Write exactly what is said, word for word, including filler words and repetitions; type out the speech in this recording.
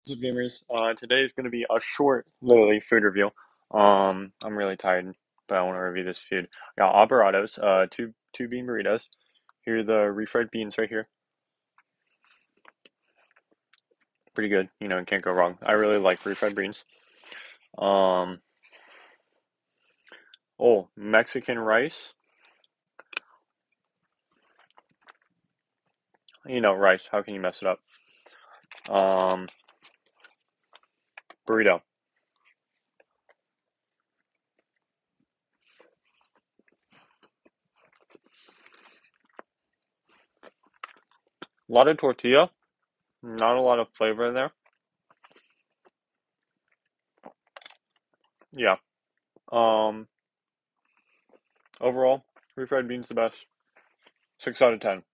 What's up, gamers? Uh, today is going to be a short, literally, food review. Um, I'm really tired, but I want to review this food. I got Operados, uh, two two bean burritos. Here are the refried beans right here. Pretty good, you know, can't go wrong. I really like refried beans. Um, oh, Mexican rice. You know, rice. How can you mess it up? Um, burrito. A lot of tortilla. Not a lot of flavor in there. Yeah. Um, overall, refried beans the best. Six out of ten.